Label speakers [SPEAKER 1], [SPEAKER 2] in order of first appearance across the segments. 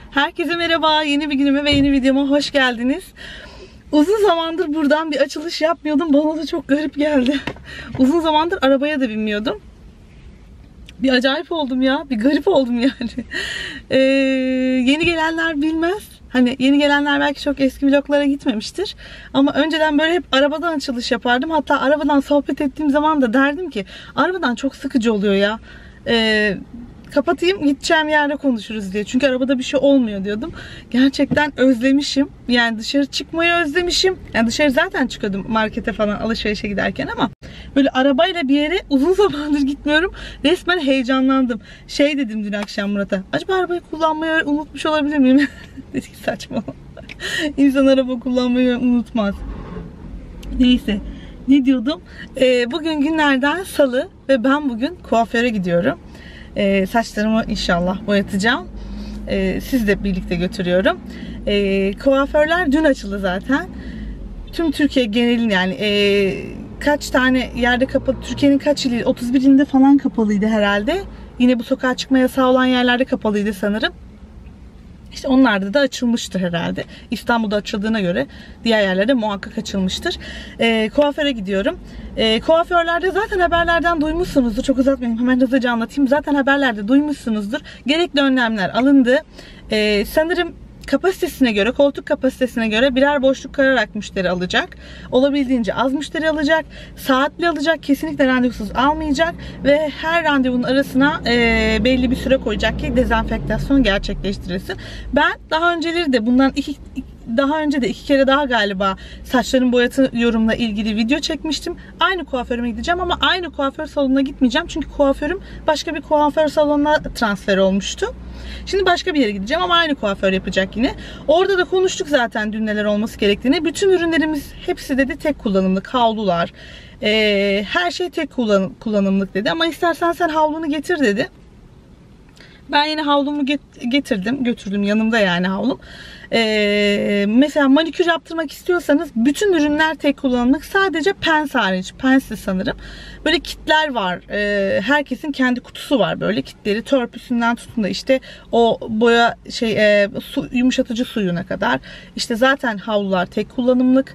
[SPEAKER 1] Herkese merhaba, yeni bir günüme ve yeni videoma hoş geldiniz. Uzun zamandır buradan bir açılış yapmıyordum, bana da çok garip geldi. Uzun zamandır arabaya da binmiyordum. Bir acayip oldum ya, bir garip oldum yani. Yeni gelenler bilmez. Hani yeni gelenler belki çok eski vloglara gitmemiştir. Ama önceden böyle hep arabadan açılış yapardım. Hatta arabadan sohbet ettiğim zaman da derdim ki arabadan çok sıkıcı oluyor ya. Kapatayım, gideceğim yerde konuşuruz diye. Çünkü arabada bir şey olmuyor diyordum. Gerçekten özlemişim. Yani dışarı çıkmayı özlemişim. Yani dışarı zaten çıkıyordum markete falan alışverişe giderken ama böyle arabayla bir yere uzun zamandır gitmiyorum. Resmen heyecanlandım. Şey dedim dün akşam Murat'a. Acaba arabayı kullanmayı unutmuş olabilir miyim? Dedik saçma. İnsan araba kullanmayı unutmaz. Neyse. Ne diyordum? Bugün günlerden salı ve ben bugün kuaföre gidiyorum. Saçlarımı inşallah boyatacağım. Sizle birlikte götürüyorum. Kuaförler dün açıldı zaten. Tüm Türkiye genelinde yani kaç tane yerde kapalı, Türkiye'nin kaç ili, 31 ilinde falan kapalıydı herhalde. Yine bu sokağa çıkma yasağı olan yerlerde kapalıydı sanırım. İşte onlarda da açılmıştır herhalde. İstanbul'da açıldığına göre diğer yerlerde muhakkak açılmıştır. Kuaföre gidiyorum. Kuaförlerde zaten haberlerden duymuşsunuzdur. Çok uzatmayayım, hemen hızlıca anlatayım. Zaten haberlerde duymuşsunuzdur. Gerekli önlemler alındı. Sanırım kapasitesine göre, koltuk kapasitesine göre birer boşluk kararak müşteri alacak. Olabildiğince az müşteri alacak. Saatli alacak. Kesinlikle randevusuz almayacak. Ve her randevunun arasına belli bir süre koyacak ki dezenfektasyon gerçekleştirilsin. Ben daha önceleri de bundan iki kere daha galiba saçlarımı boyatıyorumla ilgili video çekmiştim. Aynı kuaförüme gideceğim ama aynı kuaför salonuna gitmeyeceğim. Çünkü kuaförüm başka bir kuaför salonuna transfer olmuştu. Şimdi başka bir yere gideceğim ama aynı kuaför yapacak yine. Orada da konuştuk zaten dün neler olması gerektiğini. Bütün ürünlerimiz hepsi dedi tek kullanımlık. Havlular, her şey tek kullanımlık dedi. Ama istersen sen havlunu getir dedi. Ben yine havlumu götürdüm yanımda yani havlum. Mesela manikür yaptırmak istiyorsanız bütün ürünler tek kullanımlık. Sadece pens hariç. Pensli sanırım. Böyle kitler var. Herkesin kendi kutusu var böyle kitleri. Törpüsünden tutun da işte o boya yumuşatıcı suyuna kadar. İşte zaten havlular tek kullanımlık.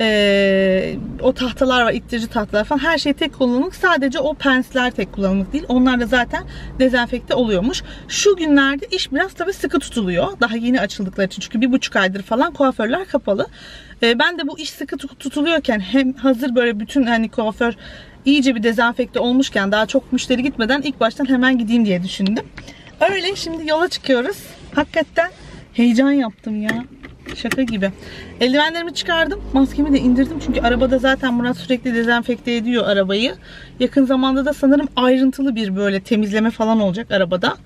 [SPEAKER 1] O tahtalar var. İttirici tahtalar falan. Her şey tek kullanımlık. Sadece o pensler tek kullanımlık değil. Onlar da zaten dezenfekte oluyormuş. Şu günlerde iş biraz tabii sıkı tutuluyor. Daha yeni açıldıkları için. Çünkü 1,5 aydır falan kuaförler kapalı. Ben de bu iş sıkı tutuluyorken hem hazır böyle bütün hani kuaför iyice bir dezenfekte olmuşken daha çok müşteri gitmeden ilk baştan hemen gideyim diye düşündüm. Öyle şimdi yola çıkıyoruz. Hakikaten heyecan yaptım ya. Şaka gibi. Eldivenlerimi çıkardım. Maskemi de indirdim. Çünkü arabada zaten Murat sürekli dezenfekte ediyor arabayı. Yakın zamanda da sanırım ayrıntılı bir böyle temizleme falan olacak arabada.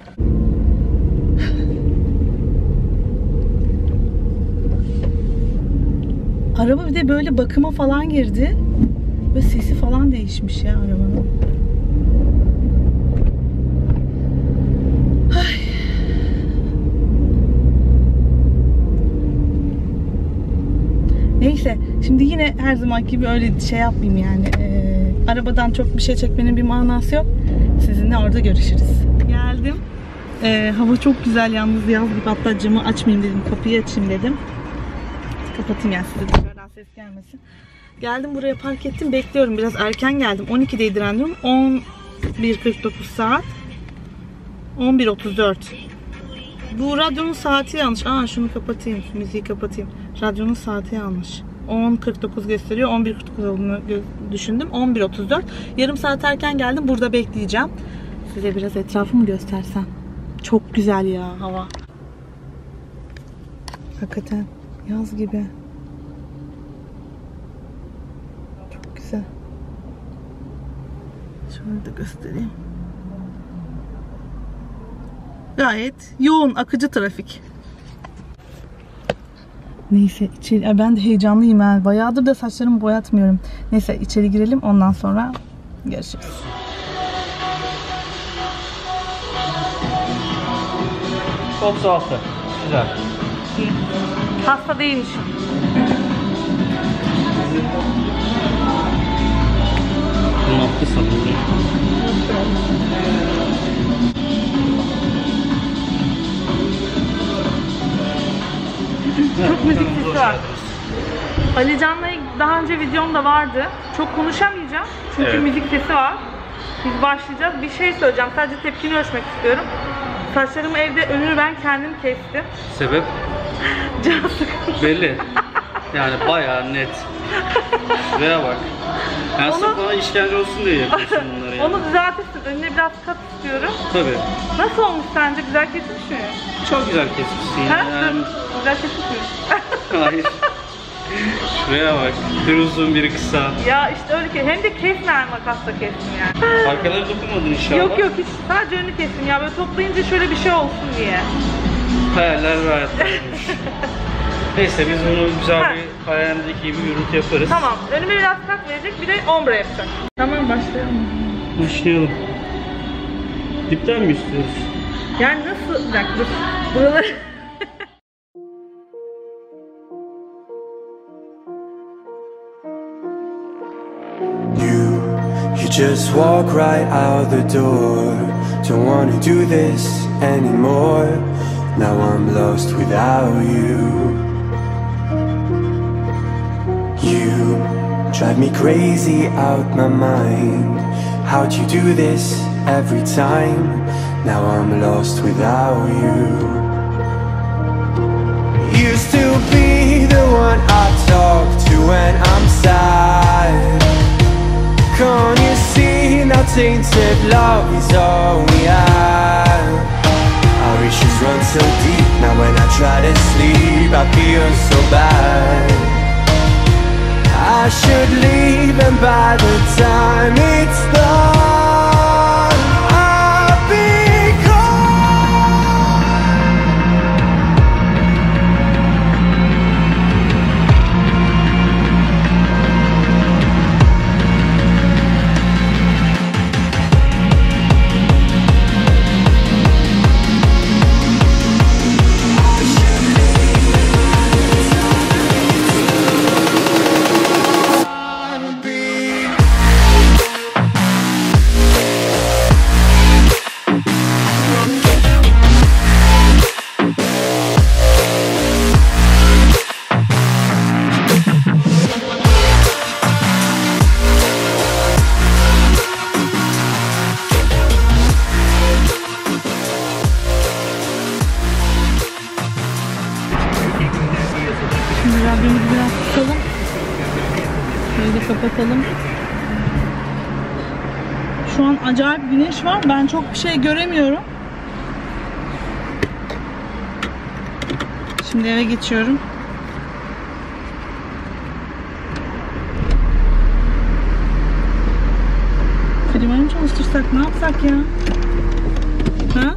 [SPEAKER 1] Araba bir de böyle bakıma falan girdi. Ve sesi falan değişmiş ya arabanın. Ay. Neyse. Şimdi yine her zaman gibi öyle şey yapmayayım yani. Arabadan çok bir şey çekmenin bir manası yok. Sizinle orada görüşürüz. Geldim. Hava çok güzel yalnız yaz gibi. Hatta camı açmayayım dedim. Kapıyı açayım dedim. Kapatayım yani size dışarıdan ses gelmesin. Geldim buraya park ettim. Bekliyorum. Biraz erken geldim. 12'deydi randevum. 11.49 saat. 11.34. Bu radyonun saati yanlış. Şunu kapatayım. Şu müziği kapatayım. Radyonun saati yanlış. 10.49 gösteriyor. 11.49 olduğunu düşündüm. 11.34. Yarım saat erken geldim. Burada bekleyeceğim. Size biraz etrafımı göstersem. Çok güzel ya hava. Hakikaten yaz gibi. Çok güzel. Şöyle de göstereyim. Gayet yoğun, akıcı trafik. Neyse içeri, ben de heyecanlıyım yani. Bayağıdır da saçlarımı boyatmıyorum. Neyse içeri girelim, ondan sonra görüşürüz.
[SPEAKER 2] Çok soğuktu. Güzel.
[SPEAKER 1] Hasta değilmişim.
[SPEAKER 2] Ne yaptı sanırım?
[SPEAKER 1] var. Ali Can'la daha önce videom da vardı. Çok konuşamayacağım çünkü müzik sesi var. Biz başlayacağız. Bir şey söyleyeceğim. Sadece tepkini ölçmek istiyorum. Saçlarımı evde önünü ben kendim kestim.
[SPEAKER 2] Sebep?
[SPEAKER 1] Can sıkıntı.
[SPEAKER 2] Belli. Yani bayağı net. Şuraya bak. Yani sırf bana işkence olsun diye yapıyorsun bunları yani.
[SPEAKER 1] Onu düzeltirsin. Önüne biraz kat istiyorum.
[SPEAKER 2] Tabii.
[SPEAKER 1] Nasıl olmuş sence? Güzel kesmiş mi?
[SPEAKER 2] Çok güzel kesmişsin yani.
[SPEAKER 1] Güzel kesmiş mi?
[SPEAKER 2] Hayır. Şuraya bak. Bir uzun biri kısa.
[SPEAKER 1] Ya işte öyle ki. Hem de kesmeyen makasla kestim yani.
[SPEAKER 2] Arkaları dokunmadın inşallah.
[SPEAKER 1] Yok hiç. Sadece önünü kestim ya. Böyle toplayınca şöyle bir şey olsun diye.
[SPEAKER 2] Hayaller ve hayatlarmış. Neyse biz bunu güzel bir hayalindeki gibi bir yürütü yaparız.
[SPEAKER 1] Tamam. Önüme biraz kat verecek. Bir de ombre yapacak. Tamam başlayalım.
[SPEAKER 2] Başlayalım. Dipten mi istiyoruz?
[SPEAKER 1] Yani nasıl? Bir dakika dur. Buraları...
[SPEAKER 3] You just walk right out the door. Don't wanna do this anymore. Now I'm lost without you. You drive me crazy out my mind. How'd you do this every time? Now I'm lost without you. Used to be the one I talk to when I'm sad. Can't you see now tainted love is all we have? Our issues run so deep. Now when I try to sleep I feel so bad. I should leave and by the time it's done I'll be gone.
[SPEAKER 1] Rabbimizi biraz tutalım. Şöyle kapatalım. Şu an acayip güneş var. Ben çok bir şey göremiyorum. Şimdi eve geçiyorum. Klimayı mı çalıştırsak? Ne yapsak ya? Ha?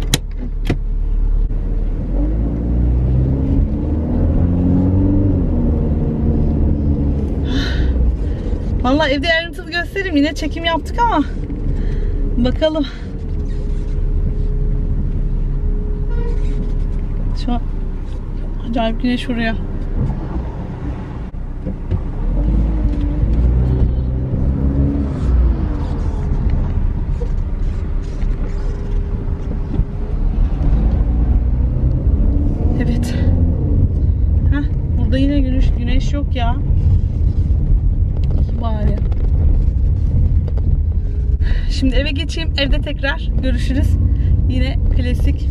[SPEAKER 1] Vallahi evde ayrıntılı göstereyim. Yine çekim yaptık ama bakalım. Şu an acayip güneş vuruyor. Evet. Heh, burada yine güneş yok ya. Bari. Şimdi eve geçeyim. Evde tekrar görüşürüz. Yine klasik.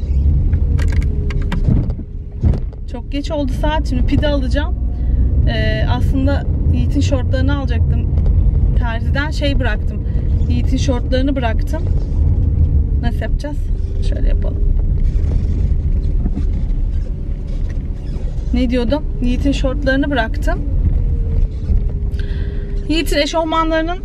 [SPEAKER 1] Çok geç oldu saat. Şimdi pide alacağım. Aslında Yiğit'in şortlarını alacaktım. Terziden bıraktım. Yiğit'in şortlarını bıraktım. Nasıl yapacağız? Şöyle yapalım. Ne diyordum? Yiğit'in şortlarını bıraktım. Yiğit'in eşofmanlarının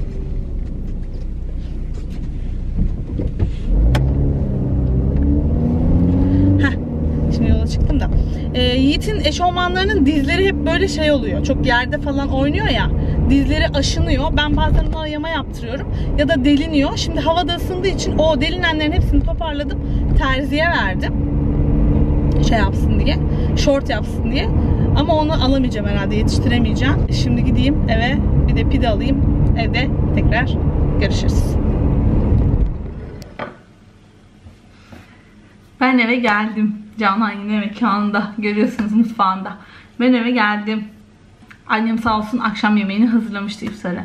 [SPEAKER 1] şimdi yola çıktım da Yiğit'in eşofmanlarının dizleri hep böyle oluyor. Çok yerde falan oynuyor ya. Dizleri aşınıyor. Ben bazen ona yama yaptırıyorum. Ya da deliniyor. Şimdi havada ısındığı için o delinenlerin hepsini toparladım. Terziye verdim. Yapsın diye. Şort yapsın diye. Ama onu alamayacağım herhalde. Yetiştiremeyeceğim. Şimdi gideyim eve. Bir de pide alayım. Evde tekrar görüşürüz. Ben eve geldim. Canan yine mekanında. Görüyorsunuz mutfağında. Ben eve geldim. Annem sağ olsun akşam yemeğini hazırlamıştı iftarı.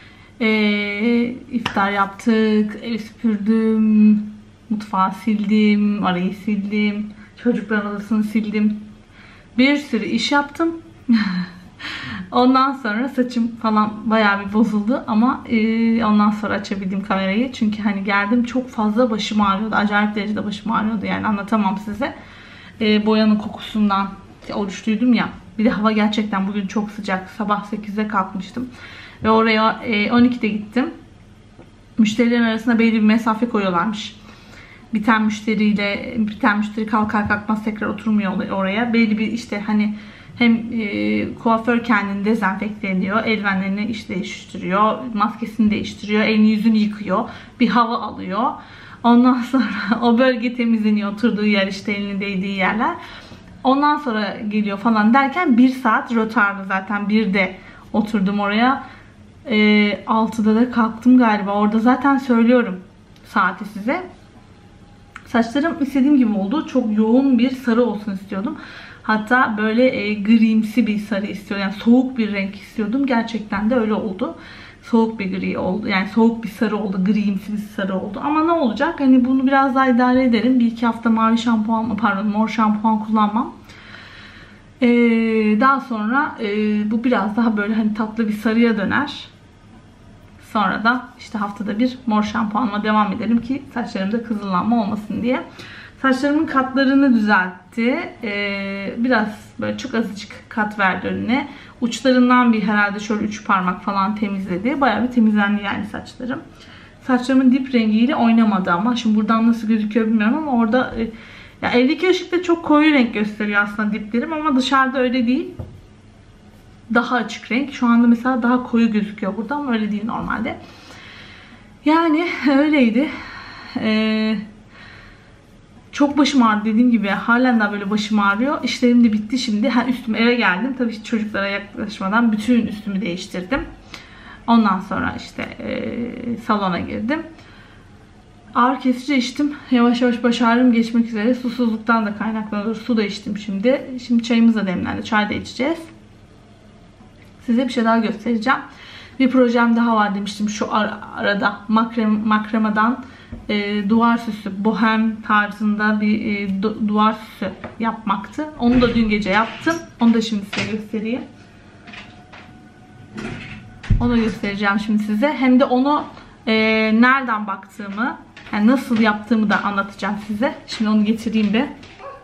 [SPEAKER 1] İftar yaptık. Evi süpürdüm. Mutfağı sildim. Arayı sildim. Çocukların odasını sildim. Bir sürü iş yaptım. Ondan sonra saçım falan bayağı bir bozuldu ama ondan sonra açabildim kamerayı. Çünkü hani geldim çok fazla başım ağrıyordu. Acayip derecede başım ağrıyordu yani anlatamam size. Boyanın kokusundan oruçluydum ya. Bir de hava gerçekten bugün çok sıcak. Sabah 8'de kalkmıştım. Ve oraya 12'de gittim. Müşterilerin arasında belli bir mesafe koyuyorlarmış. Bir tane müşteri kalkar kalkmaz tekrar oturmuyor oraya. Belli bir işte hani hem kuaför kendini dezenfekte ediyor. Eldivenlerini işte değiştiriyor. Maskesini değiştiriyor. Elini yüzünü yıkıyor. Bir hava alıyor. Ondan sonra o bölge temizleniyor. Oturduğu yer işte elinin değdiği yerler. Ondan sonra geliyor falan derken 1 saat rötarlı zaten 1'de oturdum oraya. 6'da da kalktım galiba. Orada zaten söylüyorum saati size. Saçlarım istediğim gibi oldu. Çok yoğun bir sarı olsun istiyordum. Hatta böyle grimsi bir sarı istiyordum. Yani soğuk bir renk istiyordum. Gerçekten de öyle oldu. Soğuk bir gri oldu. Yani soğuk bir sarı oldu. Grimsi bir sarı oldu. Ama ne olacak? Hani bunu biraz daha idare ederim. 1-2 hafta mavi şampuan, mor şampuan kullanmam. Daha sonra bu biraz daha böyle hani tatlı bir sarıya döner. Sonra da işte haftada bir mor şampuanla devam edelim ki saçlarımda kızıllanma olmasın diye. Saçlarımın katlarını düzeltti. Biraz böyle çok azıcık kat verdi önüne. Uçlarından bir herhalde şöyle 3 parmak falan temizledi. Bayağı bir temizlendi yani saçlarım. Saçlarımın dip rengiyle oynamadı ama. Şimdi buradan nasıl gözüküyor bilmiyorum ama orada ya evdeki ışıkta çok koyu renk gösteriyor aslında diplerim ama dışarıda öyle değil. Daha açık renk. Şu anda mesela daha koyu gözüküyor burada ama öyle değil normalde. Yani öyleydi. Çok başım ağrıdı dediğim gibi. Halen daha böyle başım ağrıyor. İşlerim de bitti şimdi. Üstüme eve geldim. Tabii çocuklara yaklaşmadan bütün üstümü değiştirdim. Ondan sonra işte salona girdim. Ağrı kesici içtim. Yavaş yavaş baş ağrım geçmek üzere. Susuzluktan da kaynaklanıyor. Su da içtim şimdi. Şimdi çayımız da demlendi. Çay da içeceğiz. Size bir şey daha göstereceğim. Bir projem daha var demiştim şu arada. Makremadan duvar süsü, bohem tarzında bir duvar süsü yapmaktı. Onu da dün gece yaptım. Onu da şimdi size göstereyim. Onu göstereceğim şimdi size. Hem de onu nereden baktığımı, yani nasıl yaptığımı da anlatacağım size. Şimdi onu getireyim bir.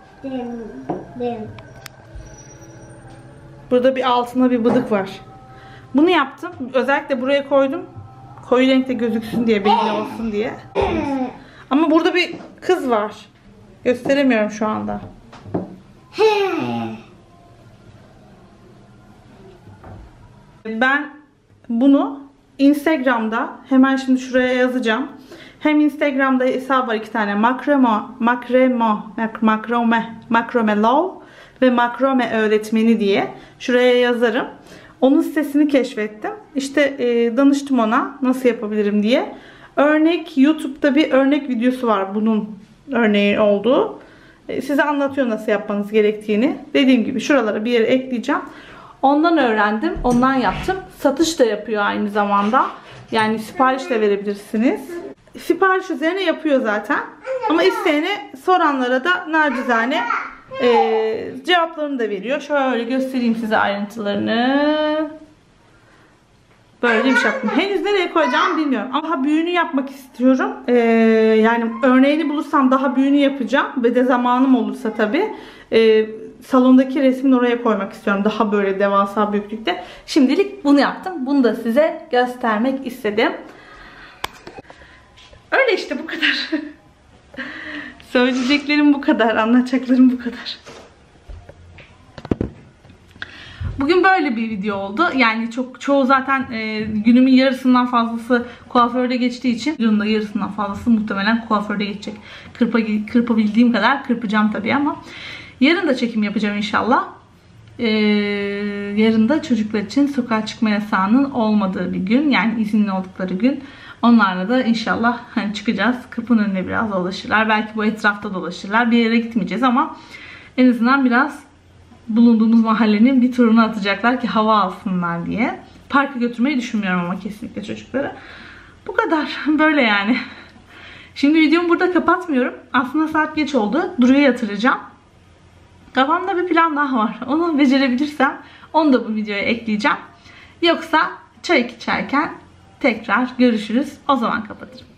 [SPEAKER 1] Burada bir altına bir bıdık var. Bunu yaptım. Özellikle buraya koydum. Koyu renkte gözüksün diye, belli olsun diye. Ama burada bir kız var. Gösteremiyorum şu anda. Ben bunu Instagram'da hemen şimdi şuraya yazacağım. Hem Instagram'da hesap var 2 tane. Makrome Love ve makrome öğretmeni diye. Şuraya yazarım. Onun sitesini keşfettim. İşte danıştım ona nasıl yapabilirim diye. Örnek YouTube'da bir örnek videosu var bunun örneği olduğu. Size anlatıyor nasıl yapmanız gerektiğini. Dediğim gibi şuralara bir yere ekleyeceğim. Ondan öğrendim. Ondan yaptım. Satış da yapıyor aynı zamanda. Yani sipariş de verebilirsiniz. Sipariş üzerine yapıyor zaten. Ama isteyene, soranlara da nacizane cevaplarını da veriyor. Şöyle göstereyim size ayrıntılarını. Böyle bir şey yaptım. Henüz nereye koyacağımı bilmiyorum. Ama büyüğünü yapmak istiyorum. Yani örneğini bulursam daha büyüğünü yapacağım. Ve de zamanım olursa tabii. Salondaki resmini oraya koymak istiyorum. Daha böyle devasa büyüklükte. Şimdilik bunu yaptım. Bunu da size göstermek istedim. Öyle işte, bu kadar. Söyleyeceklerim bu kadar. Anlatacaklarım bu kadar. Bugün böyle bir video oldu. Yani çoğu zaten günümün yarısından fazlası kuaförde geçtiği için videonun da yarısından fazlası muhtemelen kuaförde geçecek. Kırpabildiğim kadar kırpacağım tabii ama yarın da çekim yapacağım inşallah. Yarın da çocuklar için sokağa çıkma yasağının olmadığı bir gün. Yani izinli oldukları gün. Onlarla da inşallah hani çıkacağız. Kapının önüne biraz dolaşırlar. Belki bu etrafta dolaşırlar. Bir yere gitmeyeceğiz ama en azından biraz bulunduğumuz mahallenin bir turunu atacaklar ki hava alsınlar diye. Parka götürmeyi düşünmüyorum ama kesinlikle çocukları. Bu kadar. Böyle yani. Şimdi videomu burada kapatmıyorum. Aslında saat geç oldu. Duru'ya yatıracağım. Kafamda bir plan daha var. Onu becerebilirsem onu da bu videoya ekleyeceğim. Yoksa çay içerken tekrar görüşürüz. O zaman kapatırım.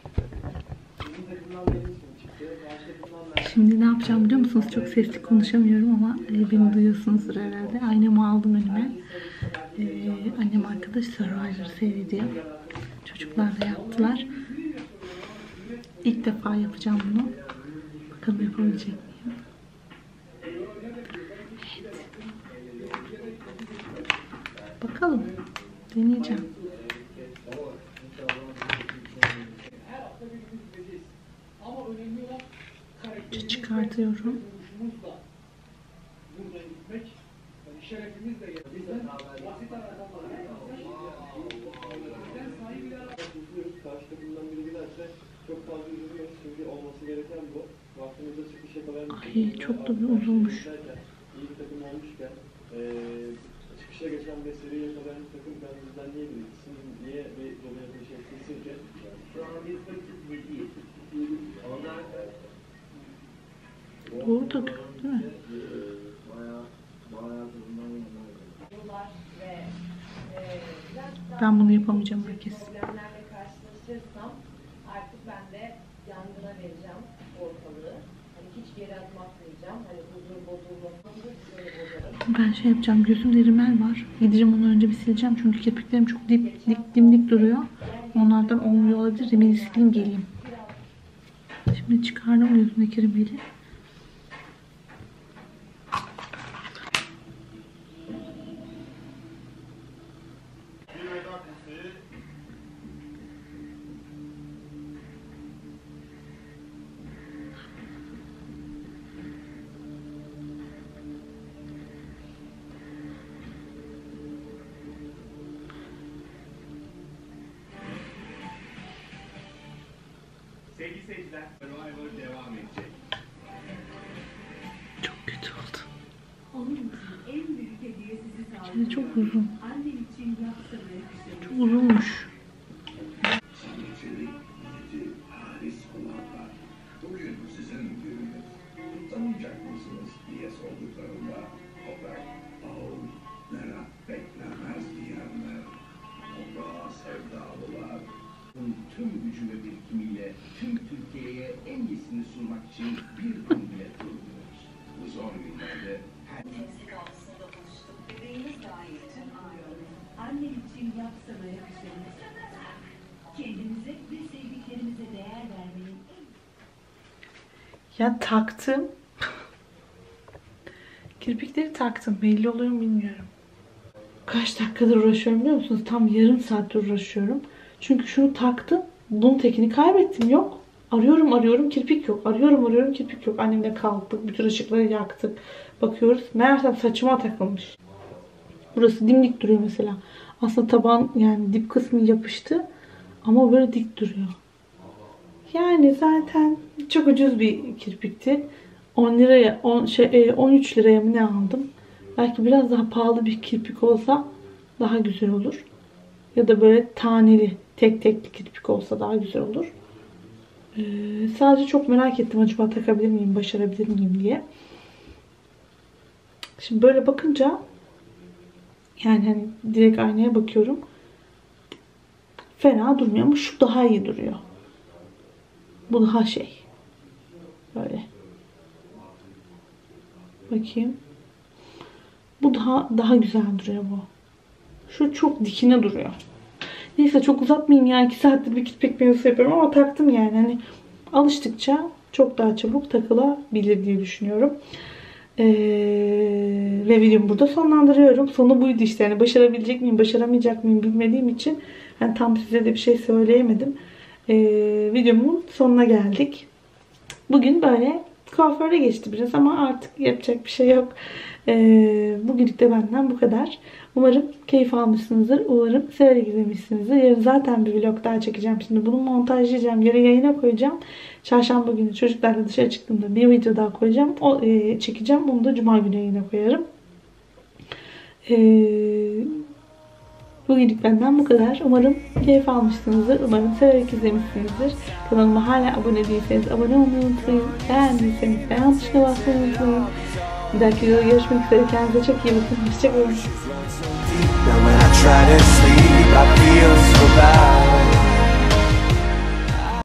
[SPEAKER 1] Şimdi ne yapacağım biliyor musunuz? Çok sesli konuşamıyorum ama beni duyuyorsunuzdur herhalde. Aynamı aldım önüme. Annem arkadaş Survivor seyrediyor. Çocuklar da yaptılar. İlk defa yapacağım bunu. Bakalım yapabilecek miyim? Evet. Bakalım. Deneyeceğim. Çıkartıyorum. Ay çok da bir uzunmuş. Çıkışa geçen ve seriyi yakalayan takım bizden niye biriksin? Niye bir dolayı bir şey kesin ki? Şu an bir takım değil. Doğru da değil mi? Ben bunu yapamayacağım herkes. Artık ben de yangına vereceğim ortalığı. Hani hiçbir yere adım atmayacağım. Hani huzur bozulmasın. Ben şey yapacağım. Gözümde rimel var. Gideceğim onu önce bir sileceğim. Çünkü kirpiklerim çok dimdik duruyor. Onlardan olmuyor olabilir. Rimeli sileyim geleyim. Şimdi çıkardım gözümdeki rimeli.
[SPEAKER 4] Sevgili seyirciler, Survivor devam edecek.
[SPEAKER 1] Çok kötü oldu.
[SPEAKER 5] Onun için en büyük hediye sizi sağlıyor.
[SPEAKER 1] Şimdi çok uzun.
[SPEAKER 5] Annen için yapsana.
[SPEAKER 1] Çok uzunmuş.
[SPEAKER 4] Bugün sizin gününüz. Kutlamayacak mısınız diye sorduklarında toprak, merak beklemez diyenler. Toprağa sevdalılar. Tüm gücü ve birikimiyle tüm Türkiye'ye en iyisini sunmak için bir an bile durmuyoruz. Bu zor günlerde
[SPEAKER 5] Temsil altında buluştuk. Bebeğiniz dahil tüm aile. Annen için yapsana yakışır. Kendimize ve sevdiklerimize değer vermeyi.
[SPEAKER 1] Ya taktım. Kirpikleri taktım. Belli oluyor mu bilmiyorum. Kaç dakikadır uğraşıyorum biliyor musunuz? Tam yarım saattir uğraşıyorum. Çünkü şunu taktım. Bunun tekini kaybettim. Yok. Arıyorum kirpik yok. Arıyorum kirpik yok. Annemle kalktık. Bütün ışıkları yaktık. Bakıyoruz. Meğersem saçıma takılmış. Burası dimdik duruyor mesela. Aslında taban yani dip kısmı yapıştı. Ama böyle dik duruyor. Yani zaten çok ucuz bir kirpikti. 13 liraya mı ne aldım? Belki biraz daha pahalı bir kirpik olsa daha güzel olur. Ya da böyle taneli, tek kirpik olsa daha güzel olur. Sadece çok merak ettim acaba takabilir miyim, başarabilir miyim diye. Şimdi böyle bakınca yani hani direkt aynaya bakıyorum. Fena durmuyor ama şu daha iyi duruyor. Bu daha şey. Böyle. Bakayım. Bu daha güzel duruyor bu. Şu çok dikine duruyor. Neyse çok uzatmayayım ya. 2 saattir bir kirpik mevzusu yapıyorum ama taktım yani. Hani alıştıkça çok daha çabuk takılabilir diye düşünüyorum. Ve videomu burada sonlandırıyorum. Sonu buydu işte. Yani başarabilecek miyim, başaramayacak mıyım bilmediğim için yani tam size de bir şey söyleyemedim. Videomun sonuna geldik. Bugün böyle kuaförde geçti biraz ama artık yapacak bir şey yok. Bugünlük de benden bu kadar. Umarım keyif almışsınızdır. Umarım severek izlemişsinizdir. Yarın zaten bir vlog daha çekeceğim. Şimdi bunu montajlayacağım. Yarın yayına koyacağım. Çarşamba günü çocuklarla dışarı çıktığımda bir video daha koyacağım. Çekeceğim. Onu da cuma günü yayına koyarım. Bugünlük benden bu kadar. Umarım keyif almışsınızdır. Umarım severek izlemişsinizdir. Kanalıma hala abone değilseniz abone olmayı unutmayın. Beğendiyseniz beğen tuşuna basmayı unutmayın. Bir dahaki videoda görüşmek üzere. Kendinize çok iyi bakın. Hoşçakalın.